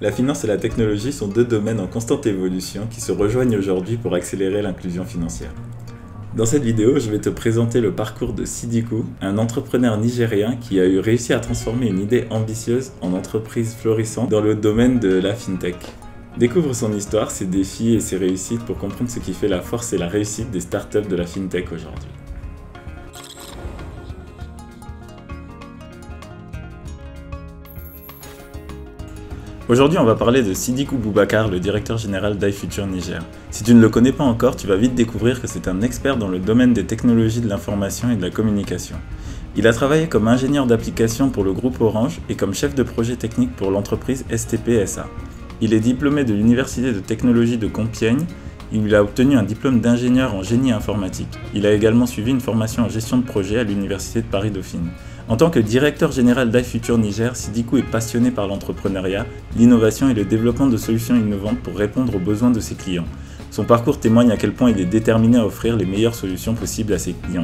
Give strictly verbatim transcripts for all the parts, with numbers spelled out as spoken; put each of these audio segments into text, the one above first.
La finance et la technologie sont deux domaines en constante évolution qui se rejoignent aujourd'hui pour accélérer l'inclusion financière. Dans cette vidéo, je vais te présenter le parcours de Sidikou, un entrepreneur nigérien qui a eu réussi à transformer une idée ambitieuse en entreprise florissante dans le domaine de la fintech. Découvre son histoire, ses défis et ses réussites pour comprendre ce qui fait la force et la réussite des startups de la fintech aujourd'hui. Aujourd'hui, on va parler de Sidikou Boubacar, le directeur général d'iFuture Niger. Si tu ne le connais pas encore, tu vas vite découvrir que c'est un expert dans le domaine des technologies de l'information et de la communication. Il a travaillé comme ingénieur d'application pour le groupe Orange et comme chef de projet technique pour l'entreprise S T P S A. Il est diplômé de l'Université de technologie de Compiègne. Il a obtenu un diplôme d'ingénieur en génie informatique. Il a également suivi une formation en gestion de projet à l'Université de Paris-Dauphine. En tant que directeur général d'iFuture Niger, Sidikou est passionné par l'entrepreneuriat, l'innovation et le développement de solutions innovantes pour répondre aux besoins de ses clients. Son parcours témoigne à quel point il est déterminé à offrir les meilleures solutions possibles à ses clients.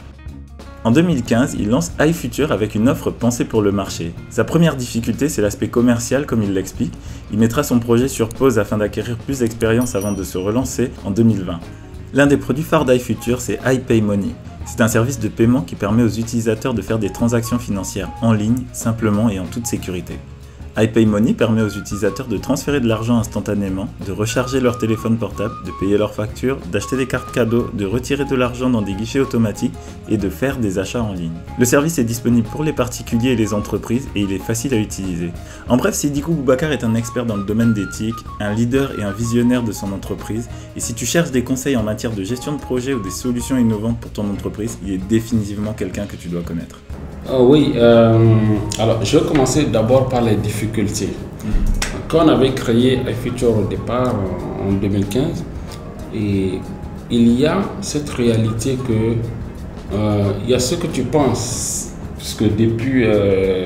En deux mille quinze, il lance iFuture avec une offre pensée pour le marché. Sa première difficulté, c'est l'aspect commercial, comme il l'explique. Il mettra son projet sur pause afin d'acquérir plus d'expérience avant de se relancer en deux mille vingt. L'un des produits phares d'iFuture, c'est iPayMoney. C'est un service de paiement qui permet aux utilisateurs de faire des transactions financières en ligne, simplement et en toute sécurité. iPayMoney permet aux utilisateurs de transférer de l'argent instantanément, de recharger leur téléphone portable, de payer leurs factures, d'acheter des cartes cadeaux, de retirer de l'argent dans des guichets automatiques et de faire des achats en ligne. Le service est disponible pour les particuliers et les entreprises et il est facile à utiliser. En bref, Sidikou Boubacar est un expert dans le domaine d'éthique, un leader et un visionnaire de son entreprise. Et si tu cherches des conseils en matière de gestion de projet ou des solutions innovantes pour ton entreprise, il est définitivement quelqu'un que tu dois connaître. Oh oui, euh, alors je vais commencer d'abord par les difficultés. Quand on avait créé iFuture au départ en deux mille quinze, et il y a cette réalité que euh, il y a ce que tu penses, puisque depuis euh,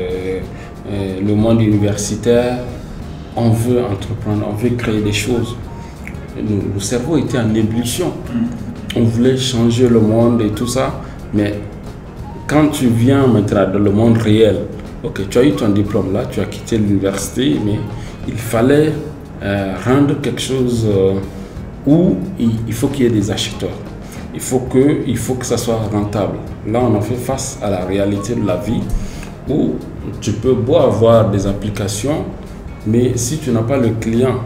euh, le monde universitaire, on veut entreprendre, on veut créer des choses. Le, le cerveau était en ébullition. On voulait changer le monde et tout ça, mais quand tu viens maintenant dans le monde réel, ok, tu as eu ton diplôme là, tu as quitté l'université, mais il fallait euh, rendre quelque chose euh, où il, il faut qu'il y ait des acheteurs. Il faut, que, il faut que ça soit rentable. Là, on en fait face à la réalité de la vie où tu peux beau avoir des applications, mais si tu n'as pas le client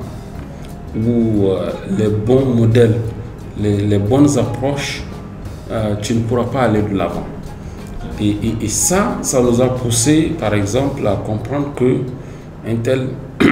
ou euh, les bons modèles, les, les bonnes approches, euh, tu ne pourras pas aller de l'avant. Et, et, et ça, ça nous a poussé, par exemple, à comprendre que un tel,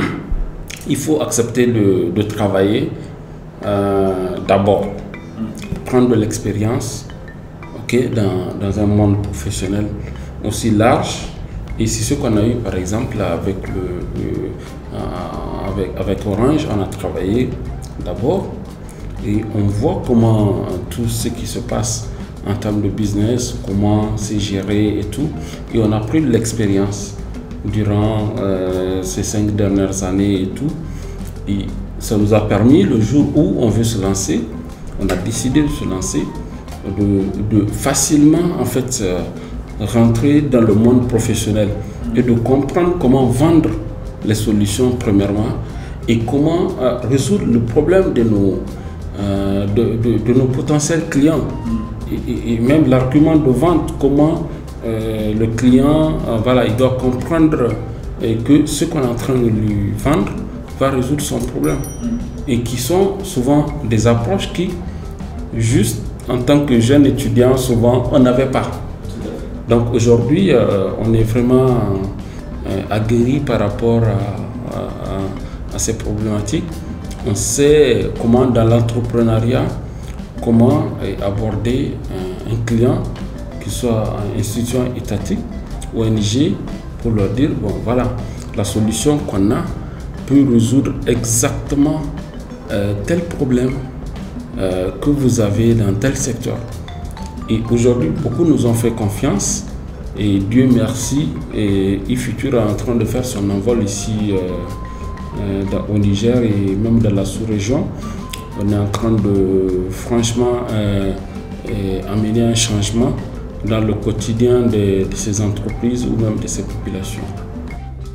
il faut accepter de, de travailler euh, d'abord, prendre de l'expérience, okay, dans, dans un monde professionnel aussi large. Et c'est ce qu'on a eu, par exemple, avec, le, le, euh, avec, avec Orange. On a travaillé d'abord et on voit comment tout ce qui se passe en termes de business, comment c'est géré et tout. Et on a pris de l'expérience durant euh, ces cinq dernières années et tout. Et ça nous a permis, le jour où on veut se lancer, on a décidé de se lancer, de, de facilement en fait euh, rentrer dans le monde professionnel et de comprendre comment vendre les solutions premièrement et comment euh, résoudre le problème de nos, euh, de, de, de nos potentiels clients. Et, et même l'argument de vente, comment euh, le client euh, voilà, il doit comprendre euh, que ce qu'on est en train de lui vendre va résoudre son problème. Et qui sont souvent des approches qui, juste en tant que jeune étudiant, souvent on n'avait pas. Donc aujourd'hui, euh, on est vraiment euh, aguerri par rapport à, à, à ces problématiques. On sait comment dans l'entrepreneuriat, comment aborder un, un client, qui soit une institution étatique, O N G, pour leur dire, bon voilà, la solution qu'on a peut résoudre exactement euh, tel problème euh, que vous avez dans tel secteur. Et aujourd'hui, beaucoup nous ont fait confiance et Dieu merci, et iFuture est en train de faire son envol ici euh, euh, dans, au Niger et même dans la sous-région. On est en train de franchement euh, amener un changement dans le quotidien de, de ces entreprises ou même de ces populations.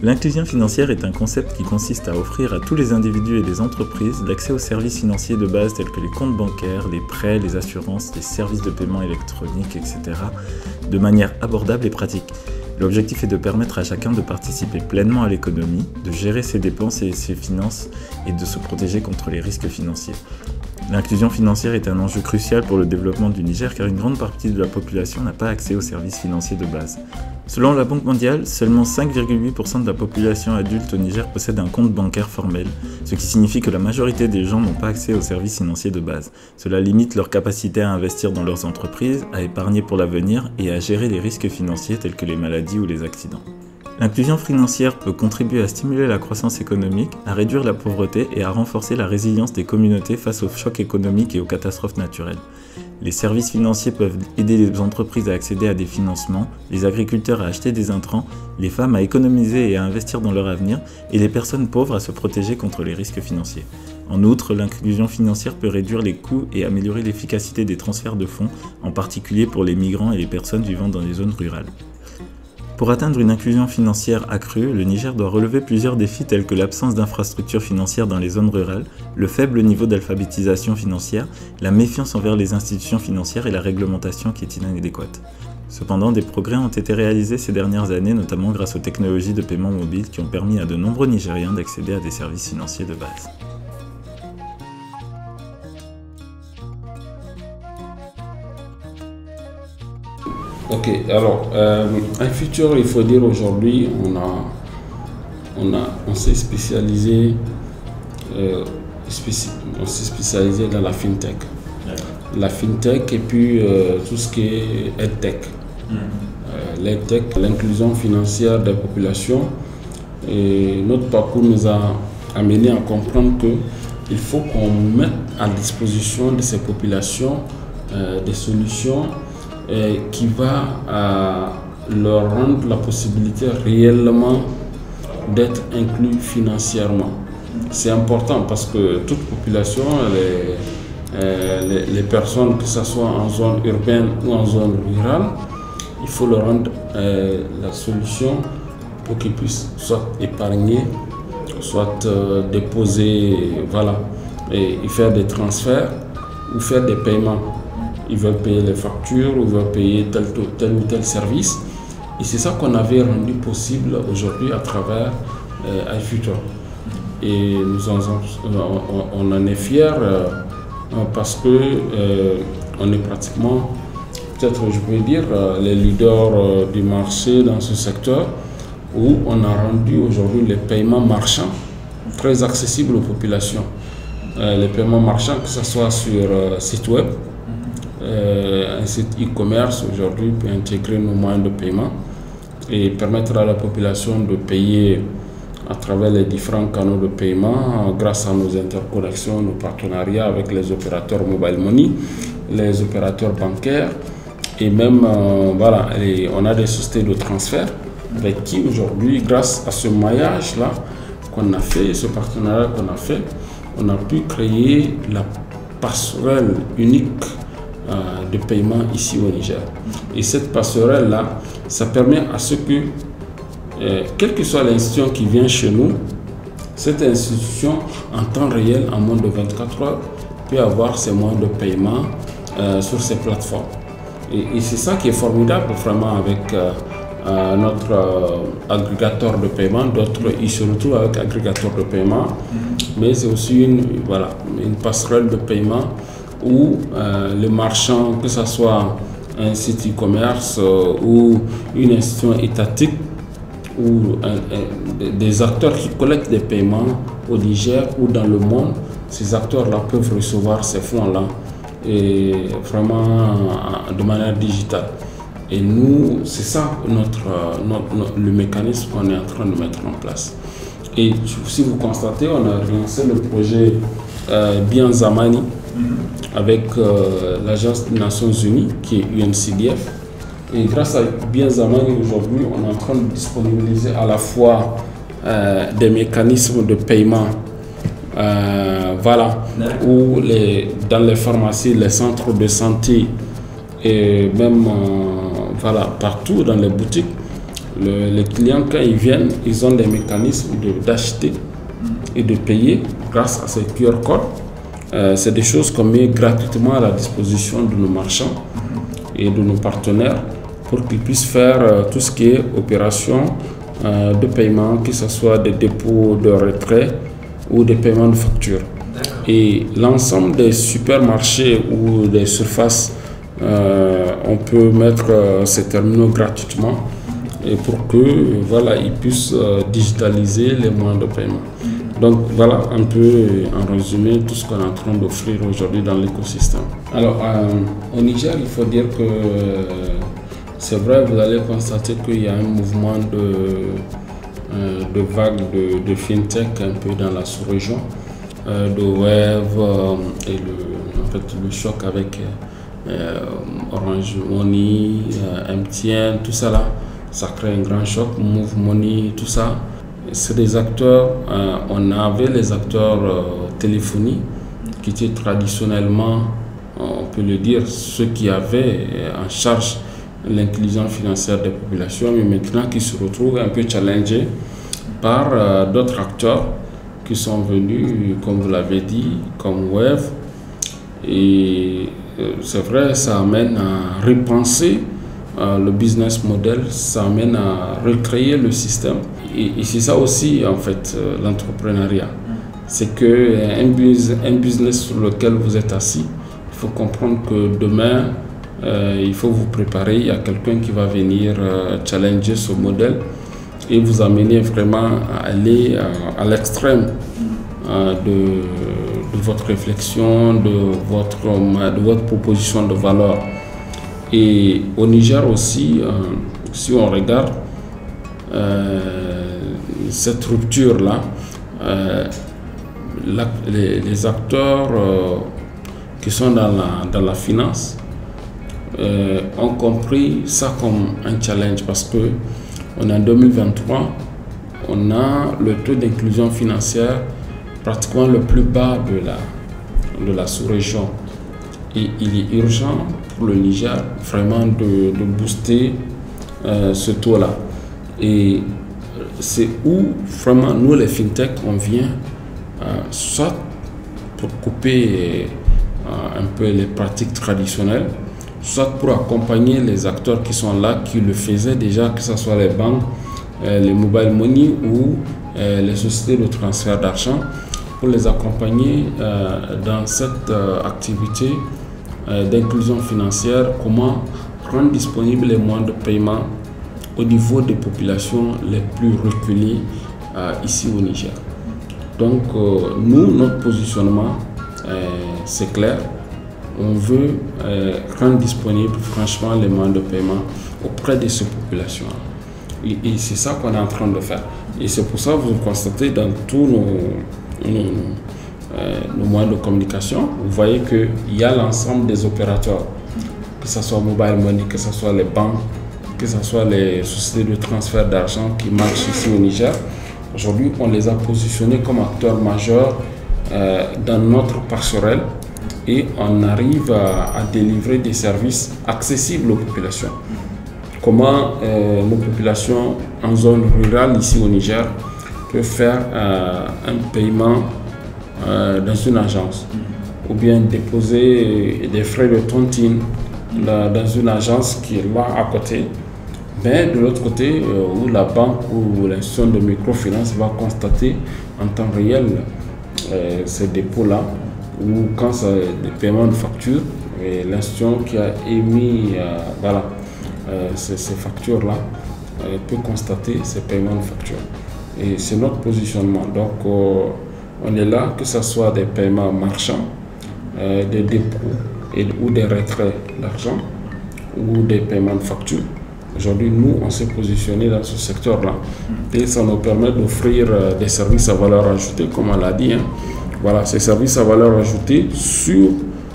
L'inclusion financière est un concept qui consiste à offrir à tous les individus et les entreprises l'accès aux services financiers de base tels que les comptes bancaires, les prêts, les assurances, les services de paiement électronique, et cetera de manière abordable et pratique. L'objectif est de permettre à chacun de participer pleinement à l'économie, de gérer ses dépenses et ses finances et de se protéger contre les risques financiers. L'inclusion financière est un enjeu crucial pour le développement du Niger car une grande partie de la population n'a pas accès aux services financiers de base. Selon la Banque mondiale, seulement cinq virgule huit pour cent de la population adulte au Niger possède un compte bancaire formel, ce qui signifie que la majorité des gens n'ont pas accès aux services financiers de base. Cela limite leur capacité à investir dans leurs entreprises, à épargner pour l'avenir et à gérer les risques financiers tels que les maladies ou les accidents. L'inclusion financière peut contribuer à stimuler la croissance économique, à réduire la pauvreté et à renforcer la résilience des communautés face aux chocs économiques et aux catastrophes naturelles. Les services financiers peuvent aider les entreprises à accéder à des financements, les agriculteurs à acheter des intrants, les femmes à économiser et à investir dans leur avenir, et les personnes pauvres à se protéger contre les risques financiers. En outre, l'inclusion financière peut réduire les coûts et améliorer l'efficacité des transferts de fonds, en particulier pour les migrants et les personnes vivant dans les zones rurales. Pour atteindre une inclusion financière accrue, le Niger doit relever plusieurs défis tels que l'absence d'infrastructures financières dans les zones rurales, le faible niveau d'alphabétisation financière, la méfiance envers les institutions financières et la réglementation qui est inadéquate. Cependant, des progrès ont été réalisés ces dernières années, notamment grâce aux technologies de paiement mobile qui ont permis à de nombreux Nigériens d'accéder à des services financiers de base. Ok, alors, euh, iFuture, il faut dire aujourd'hui, on a, on a, on s'est spécialisé, euh, spéci on s'est spécialisé dans la fintech, la fintech et puis euh, tout ce qui est EdTech, mmh. euh, l'EdTech, l'inclusion financière des populations. Et notre parcours nous a amené à comprendre que il faut qu'on mette à disposition de ces populations euh, des solutions Et qui va euh, leur rendre la possibilité réellement d'être inclus financièrement. C'est important parce que toute population, les, euh, les, les personnes, que ce soit en zone urbaine ou en zone rurale, il faut leur rendre euh, la solution pour qu'ils puissent soit épargner, soit euh, déposer, voilà, et, et faire des transferts ou faire des paiements. Ils veulent payer les factures, ou ils veulent payer tel, tel ou tel service. Et c'est ça qu'on avait rendu possible aujourd'hui à travers euh, iFuture. Et nous en, on, on en est fiers euh, parce que euh, on est pratiquement, peut-être je peux dire, euh, les leaders euh, du marché dans ce secteur, où on a rendu aujourd'hui les paiements marchands très accessibles aux populations. Euh, les paiements marchands, que ce soit sur euh, site web, Euh, un site e-commerce aujourd'hui peut intégrer nos moyens de paiement et permettre à la population de payer à travers les différents canaux de paiement grâce à nos interconnexions, nos partenariats avec les opérateurs mobile money, les opérateurs bancaires et même euh, voilà, et on a des sociétés de transfert avec qui aujourd'hui, grâce à ce maillage là qu'on a fait, ce partenariat qu'on a fait, on a pu créer la passerelle unique de paiement ici au Niger. Et cette passerelle-là, ça permet à ce que, euh, quelle que soit l'institution qui vient chez nous, cette institution, en temps réel, en moins de vingt-quatre heures, peut avoir ses moyens de paiement euh, sur ces plateformes. Et, et c'est ça qui est formidable vraiment avec euh, euh, notre euh, agrégateur de paiement. D'autres, ils se retrouvent avec agrégateur de paiement, mais c'est aussi une, voilà, une passerelle de paiement où euh, les marchands, que ce soit un site e-commerce euh, ou une institution étatique ou un, un, des acteurs qui collectent des paiements au Niger ou dans le monde, ces acteurs-là peuvent recevoir ces fonds-là et vraiment de manière digitale. Et nous, c'est ça notre, notre, notre, le mécanisme qu'on est en train de mettre en place. Et si vous constatez, on a lancé le projet euh, Bien Zamani, avec euh, l'Agence des Nations Unies qui est U N C D F. Et grâce à Bien Zamani, aujourd'hui, on est en train de disponibiliser à la fois euh, des mécanismes de paiement, euh, voilà, où les, dans les pharmacies, les centres de santé et même euh, voilà, partout dans les boutiques, Le, les clients, quand ils viennent, ils ont des mécanismes d'acheter et de payer grâce à ces Q R codes. Euh, c'est des choses qu'on met gratuitement à la disposition de nos marchands et de nos partenaires pour qu'ils puissent faire euh, tout ce qui est opération euh, de paiement, que ce soit des dépôts de retrait ou des paiements de facture. Et l'ensemble des supermarchés ou des surfaces, euh, on peut mettre euh, ces terminaux gratuitement et pour que euh, voilà, ils puissent euh, digitaliser les moyens de paiement. Donc voilà un peu en résumé tout ce qu'on est en train d'offrir aujourd'hui dans l'écosystème. Alors euh, au Niger, il faut dire que euh, c'est vrai, vous allez constater qu'il y a un mouvement de, euh, de vague de, de fintech un peu dans la sous-région, euh, de Wave euh, et le, en fait, le choc avec euh, Orange Money, euh, M T N, tout ça là, ça crée un grand choc, Move Money, tout ça. C'est des acteurs, euh, on avait les acteurs euh, téléphoniques qui étaient traditionnellement, on peut le dire, ceux qui avaient en charge l'inclusion financière des populations, mais maintenant qui se retrouvent un peu challengés par euh, d'autres acteurs qui sont venus, comme vous l'avez dit, comme Wave. Et euh, c'est vrai, ça amène à repenser euh, le business model, ça amène à recréer le système. Et, et c'est ça aussi, en fait, euh, l'entrepreneuriat. C'est qu'un bus, un business sur lequel vous êtes assis, il faut comprendre que demain, euh, il faut vous préparer. Il y a quelqu'un qui va venir euh, challenger ce modèle et vous amener vraiment à aller euh, à l'extrême euh, de, de votre réflexion, de votre, de votre proposition de valeur. Et au Niger aussi, euh, si on regarde, euh, cette rupture-là, euh, la, les, les acteurs euh, qui sont dans la, dans la finance euh, ont compris ça comme un challenge parce que on est en deux mille vingt-trois, on a le taux d'inclusion financière pratiquement le plus bas de la, de la sous-région. Et il est urgent pour le Niger vraiment de, de booster euh, ce taux-là. Et c'est où vraiment nous les fintech on vient euh, soit pour couper euh, un peu les pratiques traditionnelles, soit pour accompagner les acteurs qui sont là, qui le faisaient déjà, que ce soit les banques, euh, les mobile money ou euh, les sociétés de transfert d'argent, pour les accompagner euh, dans cette euh, activité euh, d'inclusion financière, comment rendre disponibles les moyens de paiement au niveau des populations les plus reculées euh, ici au Niger. Donc euh, nous, notre positionnement, euh, c'est clair. On veut euh, rendre disponible franchement les moyens de paiement auprès de ces populations. Et, et c'est ça qu'on est en train de faire. Et c'est pour ça que vous constatez dans tous nos, nos, euh, nos moyens de communication, vous voyez qu'il y a l'ensemble des opérateurs, que ce soit mobile money, que ce soit les banques, que ce soit les sociétés de transfert d'argent qui marchent ici au Niger. Aujourd'hui, on les a positionnés comme acteurs majeurs euh, dans notre passerelle et on arrive à, à délivrer des services accessibles aux populations. Comment euh, nos populations en zone rurale ici au Niger peuvent faire euh, un paiement euh, dans une agence ou bien déposer des frais de tontine dans une agence qui est là à côté. Mais de l'autre côté, euh, où la banque ou l'institution de microfinance va constater en temps réel euh, ces dépôts-là, ou quand c'est des paiements de factures, l'institution qui a émis euh, voilà, euh, ces, ces factures-là euh, peut constater ces paiements de factures. Et c'est notre positionnement. Donc, euh, on est là, que ce soit des paiements marchands, euh, des dépôts et, ou des retraits d'argent, ou des paiements de factures. Aujourd'hui, nous, on s'est positionné dans ce secteur-là et ça nous permet d'offrir euh, des services à valeur ajoutée, comme on l'a dit. Hein. Voilà, ces services à valeur ajoutée sur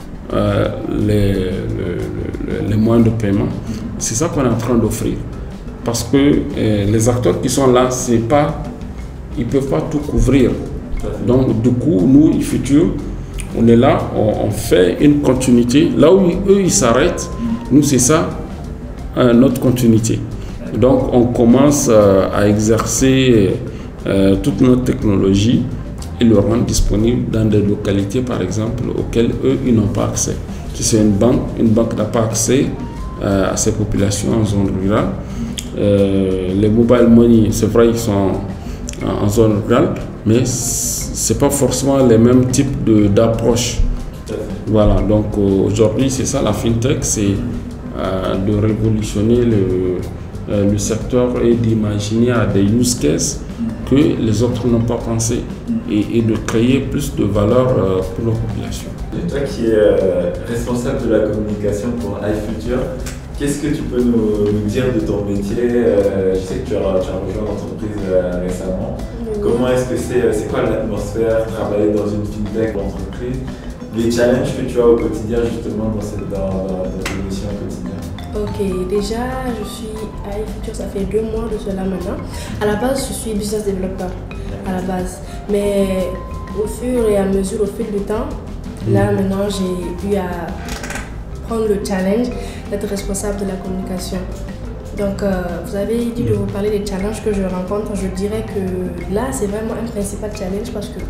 euh, les, les, les moyens de paiement. C'est ça qu'on est en train d'offrir. Parce que euh, les acteurs qui sont là, c'est pas, ils ne peuvent pas tout couvrir. Donc, du coup, nous, Futur, on est là, on, on fait une continuité. Là où eux, ils s'arrêtent, nous, c'est ça. Notre continuité. Donc on commence euh, à exercer euh, toute notre technologie et le rendre disponible dans des localités par exemple auxquelles eux ils n'ont pas accès. Si c'est une banque, une banque n'a pas accès euh, à ces populations en zone rurale. Euh, les mobile money, c'est vrai qu'ils sont en, en zone rurale, mais c'est pas forcément les mêmes types de d'approche. Voilà, donc euh, aujourd'hui c'est ça la fintech, c'est euh, de révolutionner le, euh, le secteur et d'imaginer à des use cases que les autres n'ont pas pensé et, et de créer plus de valeur euh, pour la population. Et toi qui es euh, responsable de la communication pour iFuture, qu'est-ce que tu peux nous, nous dire de ton métier? euh, Je sais que tu as, tu as rejoint l'entreprise euh, récemment. Oui. Comment est-ce que c'est, c'est quoi l'atmosphère, travailler dans une fintech entreprise? Les challenges que tu as au quotidien justement dans, cette, dans, dans, dans tes missions au quotidien? Ok, déjà je suis à iFuture, ça fait deux mois de cela maintenant. À la base, je suis business developer à la base, mais au fur et à mesure, au fil du temps, là maintenant j'ai eu à prendre le challenge d'être responsable de la communication. Donc euh, vous avez dit de vous parler des challenges que je rencontre. Je dirais que là c'est vraiment un principal challenge parce que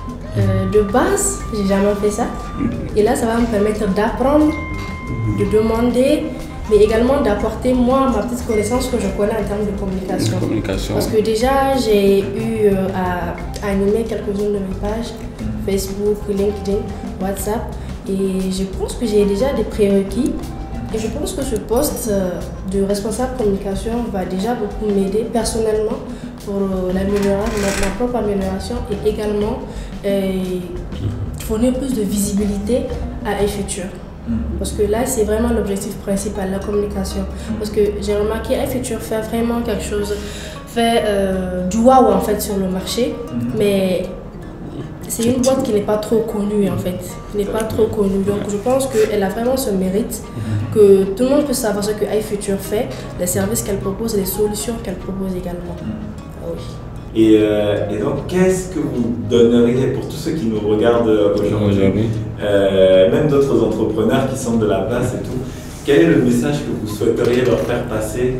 euh, de base j'ai jamais fait ça et là ça va me permettre d'apprendre, de demander, mais également d'apporter moi ma petite connaissance que je connais en termes de communication. communication. Parce que déjà j'ai eu euh, à, à animer quelques-unes de mes pages, Facebook, LinkedIn, WhatsApp, et je pense que j'ai déjà des prérequis. Et je pense que ce poste euh, de responsable communication va déjà beaucoup m'aider personnellement pour euh, l'amélioration, ma, ma propre amélioration et également euh, fournir plus de visibilité à iFuture. Parce que là, c'est vraiment l'objectif principal, la communication. Parce que j'ai remarqué iFuture fait vraiment quelque chose, fait euh, du wow en fait sur le marché, mais c'est une boîte qui n'est pas trop connue en fait, qui n'est pas trop connue. Donc je pense qu'elle a vraiment ce mérite que tout le monde peut savoir ce que iFuture fait, les services qu'elle propose et les solutions qu'elle propose également. Ah oui. Et, euh, et donc, qu'est-ce que vous donneriez pour tous ceux qui nous regardent aujourd'hui, euh, même d'autres entrepreneurs qui sont de la place et tout, quel est le message que vous souhaiteriez leur faire passer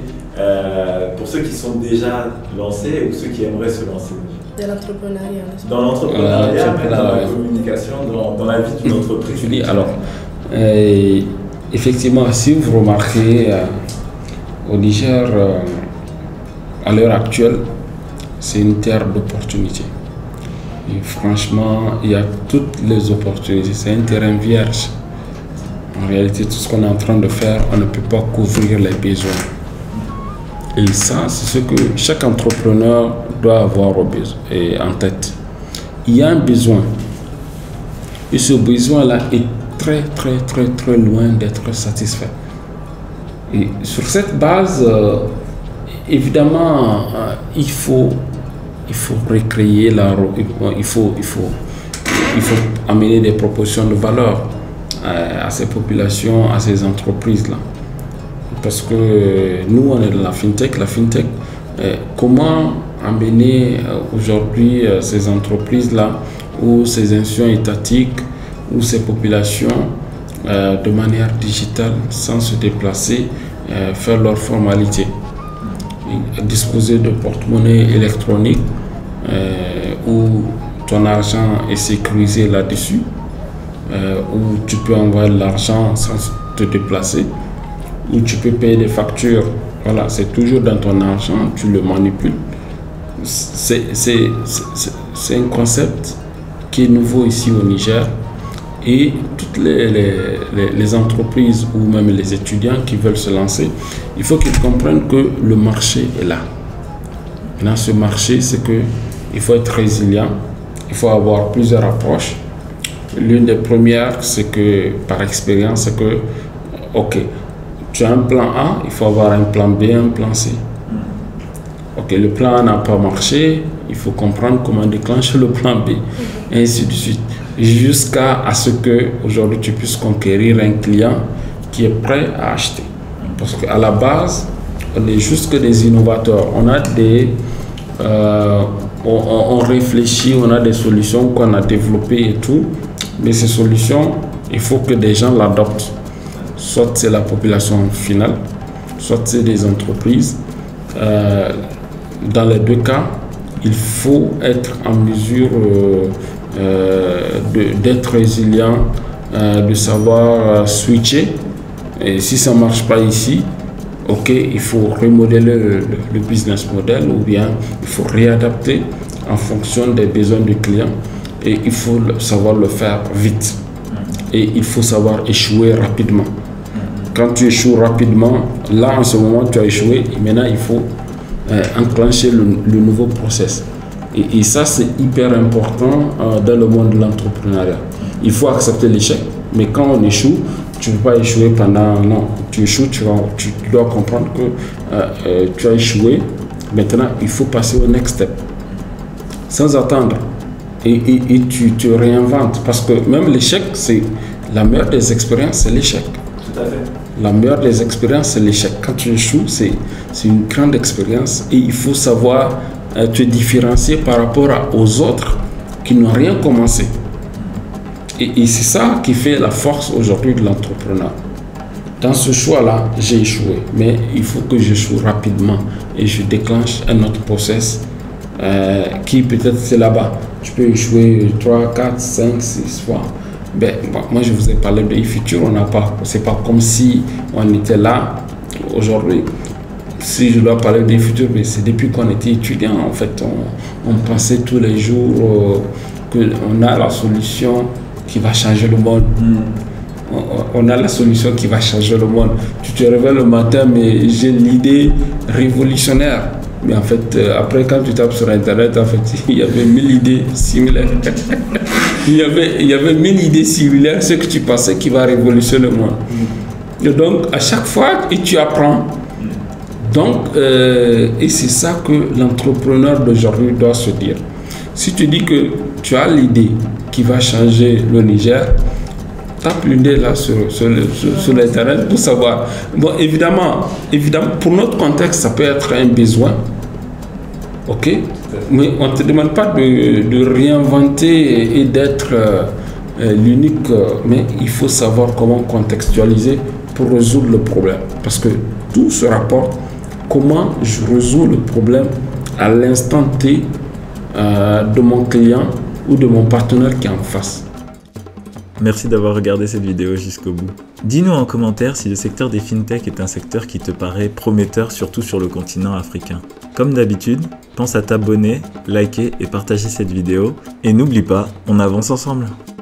euh, pour ceux qui sont déjà lancés ou ceux qui aimeraient se lancer? Dans l'entrepreneuriat. Dans l'entrepreneuriat, même dans la communication, dans, dans la vie d'une entreprise. Je dis alors, euh, effectivement, si vous remarquez euh, au Niger, euh, à l'heure actuelle, c'est une terre d'opportunités. Et franchement, il y a toutes les opportunités. C'est un terrain vierge. En réalité, tout ce qu'on est en train de faire, on ne peut pas couvrir les besoins. Et ça, c'est ce que chaque entrepreneur doit avoir en tête. Il y a un besoin. Et ce besoin-là est très, très, très, très loin d'être satisfait. Et sur cette base, euh, évidemment, euh, il faut, il faut recréer la, il faut, il faut, il faut amener des propositions de valeur euh, à ces populations, à ces entreprises-là. Parce que nous, on est dans la fintech. La fintech, euh, comment amener euh, aujourd'hui euh, ces entreprises-là ou ces institutions étatiques ou ces populations euh, de manière digitale sans se déplacer, euh, faire leurs formalités. Disposer de porte-monnaie électronique euh, où ton argent est sécurisé là-dessus, euh, où tu peux envoyer de l'argent sans te déplacer, où tu peux payer des factures. Voilà, c'est toujours dans ton argent, tu le manipules. C'est un concept qui est nouveau ici au Niger et toutes les, les, les, les entreprises ou même les étudiants qui veulent se lancer, il faut qu'ils comprennent que le marché est là. Dans ce marché, c'est qu'il faut être résilient, il faut avoir plusieurs approches. L'une des premières, c'est que, par expérience, c'est que, ok, tu as un plan A, il faut avoir un plan B, un plan C. Ok, le plan A n'a pas marché, il faut comprendre comment déclencher le plan B, et ainsi de suite. Jusqu'à à ce que aujourd'hui tu puisses conquérir un client qui est prêt à acheter. Parce qu'à la base, on est juste que des innovateurs. On a des, euh, on, on réfléchit, on a des solutions qu'on a développées et tout, mais ces solutions, il faut que des gens l'adoptent. Soit c'est la population finale, soit c'est des entreprises, euh, dans les deux cas, il faut être en mesure euh, euh, d'être résilient, euh, de savoir euh, switcher. Et si ça ne marche pas ici, ok, il faut remodeler le, le, le business model ou bien il faut réadapter en fonction des besoins du client et il faut savoir le faire vite. Et il faut savoir échouer rapidement. Quand tu échoues rapidement, là en ce moment tu as échoué et maintenant il faut euh, enclencher le, le nouveau process. Et, et ça c'est hyper important euh, dans le monde de l'entrepreneuriat. Il faut accepter l'échec, mais quand on échoue, tu ne peux pas échouer pendant... Non, tu échoues, tu, vas, tu dois comprendre que euh, euh, tu as échoué. Maintenant, il faut passer au next step. Sans attendre. Et, et, et tu te réinventes. Parce que même l'échec, c'est la meilleure des expériences, c'est l'échec. Tout à fait. La meilleure des expériences, c'est l'échec. Quand tu échoues, c'est une grande expérience. Et il faut savoir euh, te différencier par rapport à, aux autres qui n'ont rien commencé. Et, et c'est ça qui fait la force aujourd'hui de l'entrepreneur. Dans ce choix-là, j'ai échoué. Mais il faut que j'échoue rapidement. Et je déclenche un autre process euh, qui peut-être c'est là-bas. Je peux échouer trois, quatre, cinq, six fois. Ben, moi, je vous ai parlé de e-future. On n'a pas. C'est pas comme si on était là aujourd'hui. Si je dois parler de e-future, mais c'est depuis qu'on était étudiant. En fait, on, on pensait tous les jours euh, qu'on a la solution qui va changer le monde. Mm. On, on a la solution qui va changer le monde. Tu te réveilles le matin, mais j'ai l'idée révolutionnaire. Mais en fait, euh, après, quand tu tapes sur Internet, en fait, il y avait mille idées similaires. il, y avait, il y avait mille idées similaires, ce que tu pensais qui va révolutionner le monde. Mm. Et donc, à chaque fois, et tu apprends. Donc, euh, et c'est ça que l'entrepreneur d'aujourd'hui doit se dire. Si tu dis que tu as l'idée qui va changer le Niger, tape l'idée là sur, sur, sur, sur l'internet pour savoir. Bon, évidemment, évidemment, pour notre contexte, ça peut être un besoin, ok, mais on ne te demande pas de, de réinventer et d'être euh, l'unique, mais il faut savoir comment contextualiser pour résoudre le problème, parce que tout se rapporte comment je résous le problème à l'instant T euh, de mon client ou de mon partenaire qui est en face. Merci d'avoir regardé cette vidéo jusqu'au bout. Dis-nous en commentaire si le secteur des fintech est un secteur qui te paraît prometteur, surtout sur le continent africain. Comme d'habitude, pense à t'abonner, liker et partager cette vidéo. Et n'oublie pas, on avance ensemble.